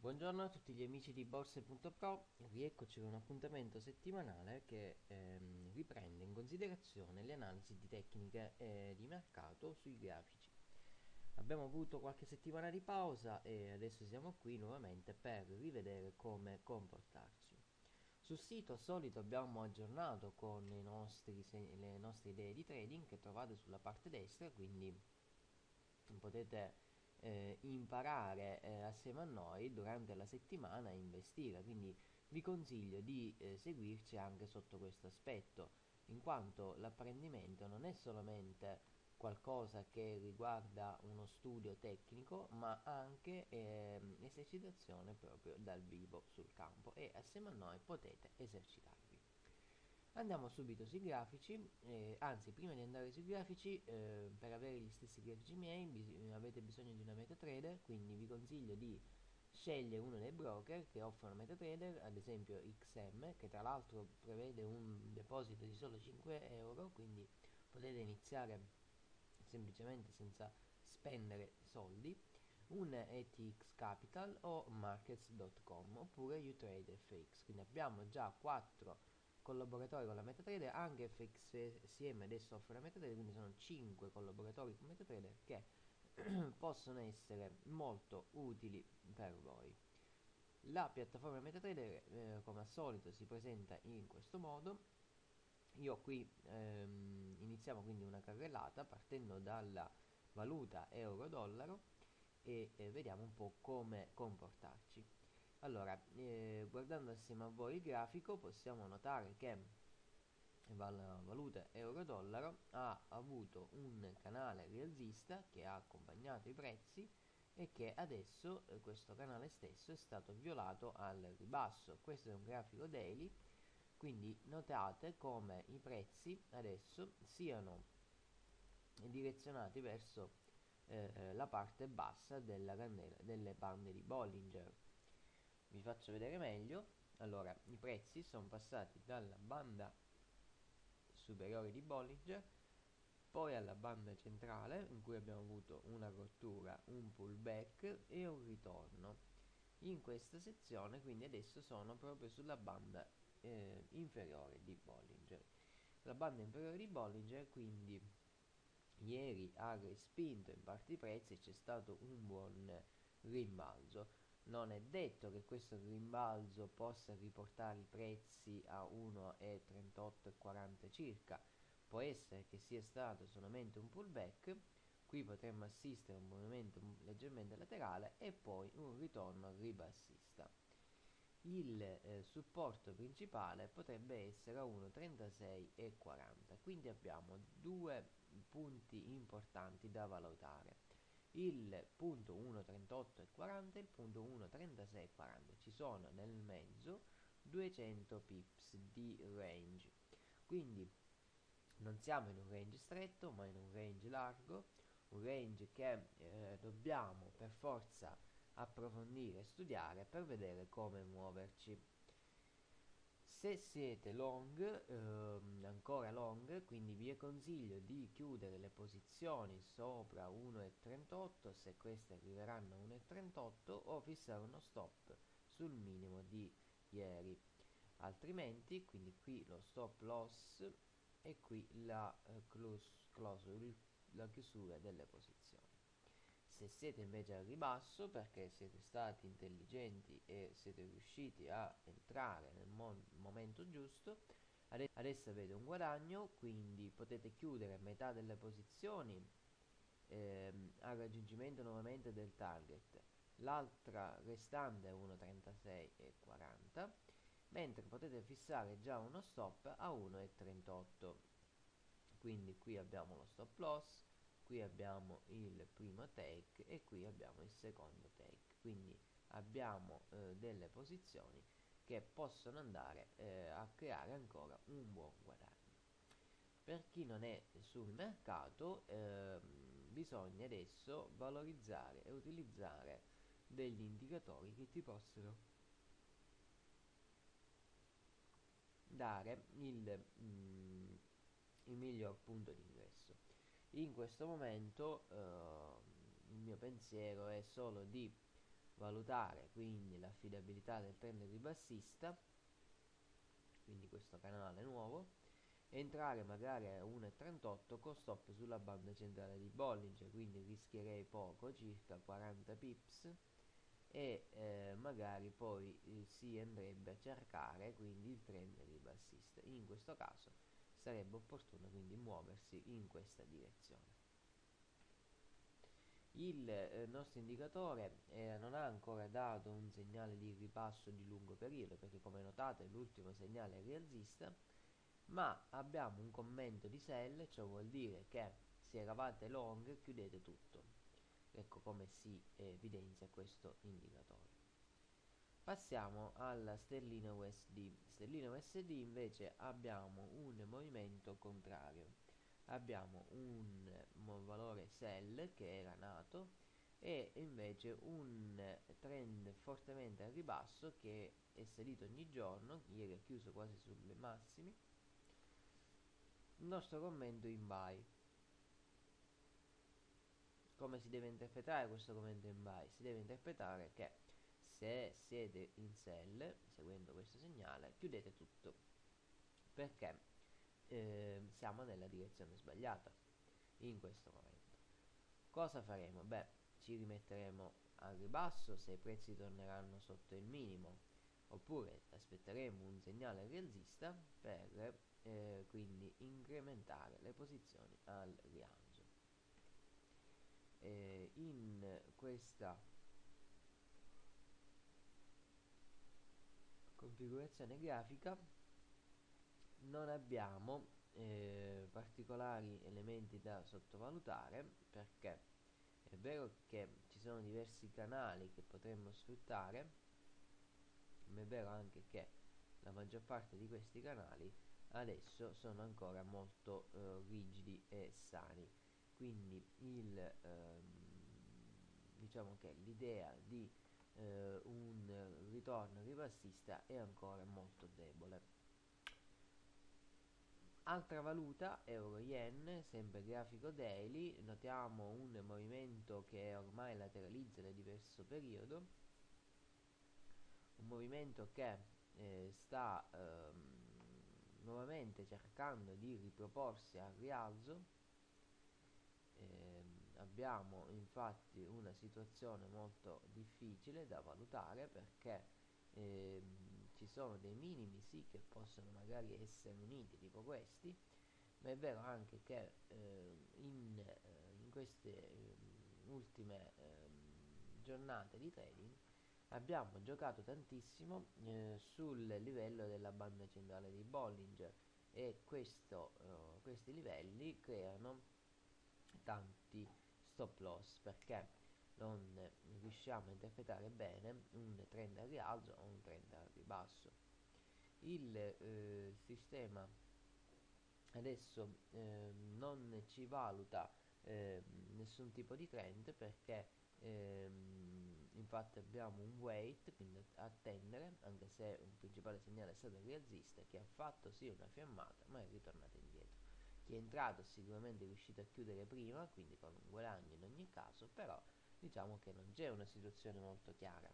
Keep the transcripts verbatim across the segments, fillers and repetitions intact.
Buongiorno a tutti gli amici di borse punto pro, rieccoci con un appuntamento settimanale che ehm, riprende in considerazione le analisi di tecniche eh, di mercato sui grafici. Abbiamo avuto qualche settimana di pausa e adesso siamo qui nuovamente per rivedere come comportarci. Sul sito solito abbiamo aggiornato con i nostri se- le nostre idee di trading che trovate sulla parte destra, quindi potete eh, imparare eh, assieme a noi durante la settimana a investire, quindi vi consiglio di eh, seguirci anche sotto questo aspetto, in quanto l'apprendimento non è solamente qualcosa che riguarda uno studio tecnico, ma anche ehm, esercitazione proprio dal vivo sul campo e assieme a noi potete esercitarvi. Andiamo subito sui grafici, eh, anzi prima di andare sui grafici, eh, per avere gli stessi grafici miei bis- avete bisogno di una MetaTrader, quindi vi consiglio di scegliere uno dei broker che offrono MetaTrader, ad esempio X M, che tra l'altro prevede un deposito di solo cinque euro, quindi potete iniziare semplicemente senza spendere soldi, un E T X Capital o markets punto com oppure UTradeFX. Quindi abbiamo già quattro collaboratori con la MetaTrader, anche F X S M adesso offre la MetaTrader, quindi sono cinque collaboratori con MetaTrader che possono essere molto utili per voi. La piattaforma MetaTrader eh, come al solito si presenta in questo modo. Io qui ehm, iniziamo quindi una carrellata partendo dalla valuta euro-dollaro e eh, vediamo un po' come comportarci. Allora, eh, guardando assieme a voi il grafico possiamo notare che la valuta euro-dollaro ha avuto un canale rialzista che ha accompagnato i prezzi e che adesso eh, questo canale stesso è stato violato al ribasso. Questo è un grafico daily, quindi notate come i prezzi adesso siano direzionati verso eh, la parte bassa della candela, delle bande di Bollinger. Vi faccio vedere meglio. Allora, i prezzi sono passati dalla banda superiore di Bollinger, poi alla banda centrale in cui abbiamo avuto una rottura, un pullback e un ritorno. In questa sezione quindi adesso sono proprio sulla banda eh, inferiore di Bollinger. La banda inferiore di Bollinger quindi ieri ha respinto in parte i prezzi e c'è stato un buon rimbalzo. Non è detto che questo rimbalzo possa riportare i prezzi a uno virgola trentotto e quaranta circa, può essere che sia stato solamente un pullback, qui potremmo assistere a un movimento leggermente laterale e poi un ritorno ribassista. Il eh, supporto principale potrebbe essere a uno virgola trentasei e quaranta, quindi abbiamo due punti importanti da valutare, il punto uno virgola trentotto e quaranta e il punto uno virgola trentasei e quaranta. Ci sono nel mezzo duecento pips di range, quindi non siamo in un range stretto ma in un range largo, un range che eh, dobbiamo per forza approfondire e studiare per vedere come muoverci. Se siete long, ehm, ancora long, quindi vi consiglio di chiudere le posizioni sopra uno virgola trentotto se queste arriveranno a uno virgola trentotto o fissare uno stop sul minimo di ieri. Altrimenti, quindi qui lo stop loss e qui la, eh, close, close, la chiusura delle posizioni. Se siete invece al ribasso perché siete stati intelligenti e siete riusciti a entrare nel mo- momento giusto, adesso avete un guadagno, quindi potete chiudere metà delle posizioni ehm, al raggiungimento nuovamente del target. L'altra restante è uno virgola trentasei e quaranta, mentre potete fissare già uno stop a uno virgola trentotto. Quindi qui abbiamo lo stop loss, qui abbiamo il primo take e qui abbiamo il secondo take, quindi abbiamo eh, delle posizioni che possono andare eh, a creare ancora un buon guadagno. Per chi non è sul mercato ehm, bisogna adesso valorizzare e utilizzare degli indicatori che ti possono dare il, mm, il miglior punto di ingresso. In questo momento eh, il mio pensiero è solo di valutare quindi l'affidabilità del trend ribassista, quindi questo canale nuovo, entrare magari a uno e trentotto con stop sulla banda centrale di Bollinger, quindi rischierei poco, circa quaranta pips, e eh, magari poi eh, si andrebbe a cercare quindi il trend ribassista. In questo caso sarebbe opportuno quindi muoversi in questa direzione. Il eh, nostro indicatore eh, non ha ancora dato un segnale di ribasso di lungo periodo, perché come notate l'ultimo segnale è rialzista, ma abbiamo un commento di sell, ciò vuol dire che se eravate long chiudete tutto. Ecco come si evidenzia questo indicatore. Passiamo alla sterlina U S D. Sterlina U S D invece abbiamo un movimento contrario. Abbiamo un valore sell che era nato e invece un trend fortemente al ribasso che è salito ogni giorno, ieri ha chiuso quasi sulle massime. Il nostro commento in buy. Come si deve interpretare questo commento in buy? Si deve interpretare che se siete in sell, seguendo questo segnale, chiudete tutto, perché eh, siamo nella direzione sbagliata in questo momento. Cosa faremo? Beh, ci rimetteremo al ribasso se i prezzi torneranno sotto il minimo, oppure aspetteremo un segnale rialzista per eh, quindi incrementare le posizioni al rialzo. Eh, in questa configurazione grafica non abbiamo eh, particolari elementi da sottovalutare, perché è vero che ci sono diversi canali che potremmo sfruttare, ma è vero anche che la maggior parte di questi canali adesso sono ancora molto eh, rigidi e sani, quindi il, ehm, diciamo che l'idea di eh, un ritorno ribassista è ancora molto debole. Altra valuta, euro-yen, sempre grafico daily, notiamo un movimento che ormai lateralizza da diverso periodo, un movimento che eh, sta ehm, nuovamente cercando di riproporsi al rialzo. Ehm, abbiamo infatti una situazione molto difficile da valutare, perché ehm, ci sono dei minimi sì che possono magari essere uniti, tipo questi, ma è vero anche che eh, in, eh, in queste eh, ultime eh, giornate di trading abbiamo giocato tantissimo eh, sul livello della banda centrale di Bollinger, e questo, eh, questi livelli creano tanti stop loss, perché non riusciamo a interpretare bene un trend al rialzo o un trend al ribasso. Il eh, sistema adesso eh, non ci valuta eh, nessun tipo di trend, perché ehm, infatti abbiamo un wait, quindi attendere, anche se un principale segnale è stato rialzista che ha fatto sì una fiammata ma è ritornato indietro. Chi è entrato sicuramente è riuscito a chiudere prima, quindi con un guadagno in ogni caso, però diciamo che non c'è una situazione molto chiara.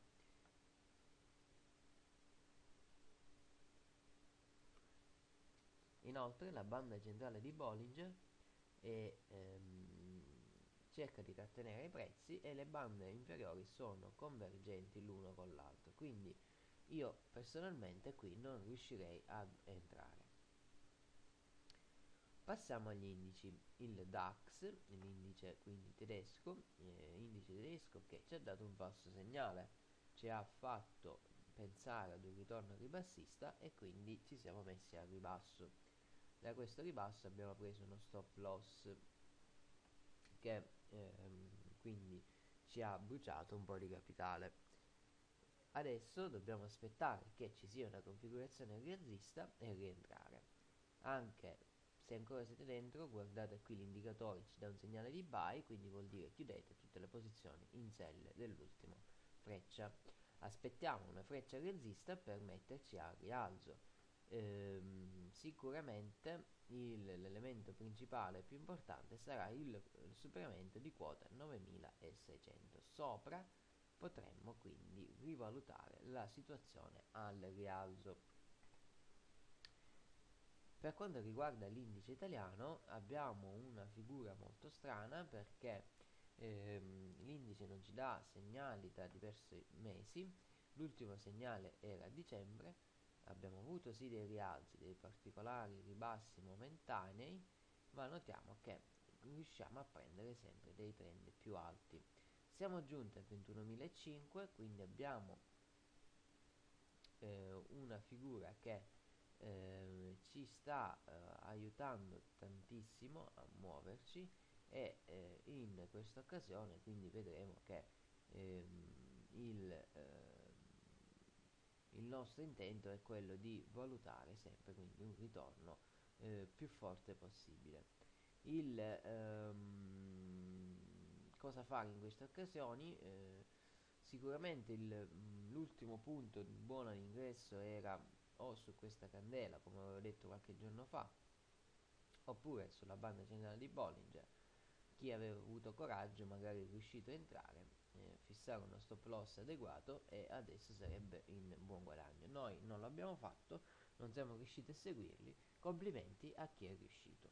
Inoltre la banda centrale di Bollinger è, ehm, cerca di trattenere i prezzi, e le bande inferiori sono convergenti l'uno con l'altro, quindi io personalmente qui non riuscirei ad entrare. Passiamo agli indici. Il DAX, l'indice quindi tedesco, eh, indice tedesco che ci ha dato un falso segnale, ci ha fatto pensare ad un ritorno ribassista e quindi ci siamo messi al ribasso. Da questo ribasso abbiamo preso uno stop loss che ehm, quindi ci ha bruciato un po' di capitale. Adesso dobbiamo aspettare che ci sia una configurazione rialzista e rientrare. Anche se ancora siete dentro, guardate qui l'indicatore ci dà un segnale di buy, quindi vuol dire chiudete tutte le posizioni in sell dell'ultimo freccia. Aspettiamo una freccia rialzista per metterci al rialzo. Ehm, sicuramente il, l'elemento principale più importante sarà il, il superamento di quota novemilaseicento sopra potremmo quindi rivalutare la situazione al rialzo. Per quanto riguarda l'indice italiano abbiamo una figura molto strana, perché ehm, l'indice non ci dà segnali da diversi mesi. L'ultimo segnale era a dicembre, abbiamo avuto sì dei rialzi, dei particolari ribassi momentanei, ma notiamo che riusciamo a prendere sempre dei trend più alti. Siamo giunti a ventunomilacinquecento, quindi abbiamo eh, una figura che eh, ci sta eh, aiutando tantissimo a muoverci, e eh, in questa occasione quindi vedremo che ehm, il, eh, il nostro intento è quello di valutare sempre quindi un ritorno eh, più forte possibile. Il ehm, cosa fare in queste occasioni? Eh, sicuramente il, mm, l'ultimo punto di buono all'ingresso era o su questa candela, come avevo detto qualche giorno fa, oppure sulla banda generale di Bollinger. Chi aveva avuto coraggio magari è riuscito a entrare, eh, fissare uno stop loss adeguato, e adesso sarebbe in buon guadagno. Noi non l'abbiamo fatto, non siamo riusciti a seguirli. Complimenti a chi è riuscito.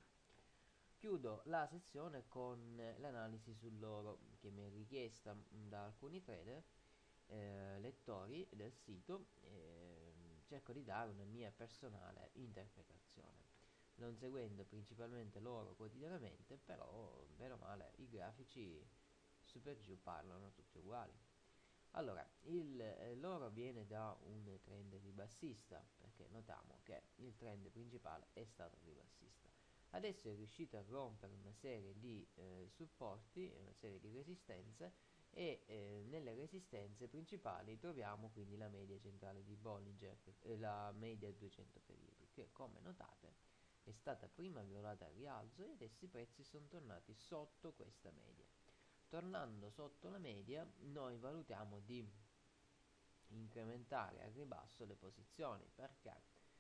Chiudo la sezione con l'analisi sull'oro che mi è richiesta mh, da alcuni trader, eh, lettori del sito. Eh, cerco di dare una mia personale interpretazione, non seguendo principalmente l'oro quotidianamente, però bene o male i grafici su per giù parlano tutti uguali. Allora, il, eh, l'oro viene da un trend ribassista, perché notiamo che il trend principale è stato ribassista. Adesso è riuscito a rompere una serie di eh, supporti, una serie di resistenze, e eh, nelle resistenze principali troviamo quindi la media centrale di Bollinger, eh, la media duecento periodi, che come notate è stata prima violata al rialzo, e adesso i prezzi sono tornati sotto questa media. Tornando sotto la media, noi valutiamo di incrementare al ribasso le posizioni, perché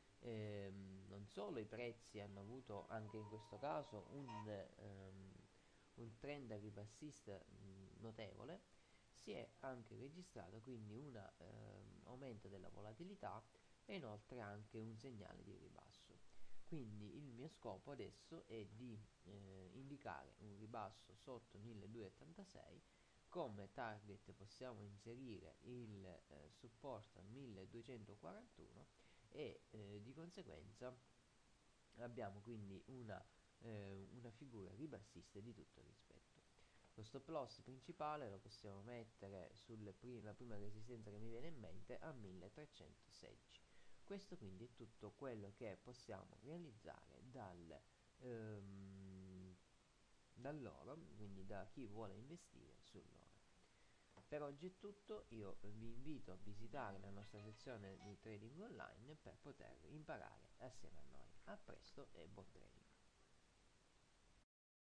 ehm, non solo i prezzi hanno avuto anche in questo caso un, ehm, un trend ribassista mh, notevole, si è anche registrato quindi un ehm, aumento della volatilità, e inoltre anche un segnale di ribasso. Quindi il mio scopo adesso è di eh, indicare un ribasso sotto milleduecentottantasei. Come target possiamo inserire il eh, supporto a milleduecentoquarantuno, e eh, di conseguenza abbiamo quindi una, eh, una figura ribassista di tutto rispetto. Lo stop loss principale lo possiamo mettere sulla prima resistenza che mi viene in mente, a milletrecentosedici. Questo quindi è tutto quello che possiamo realizzare dal, ehm, dall'oro, quindi da chi vuole investire sull'oro. Per oggi è tutto, io vi invito a visitare la nostra sezione di trading online per poter imparare assieme a noi. A presto e buon trading!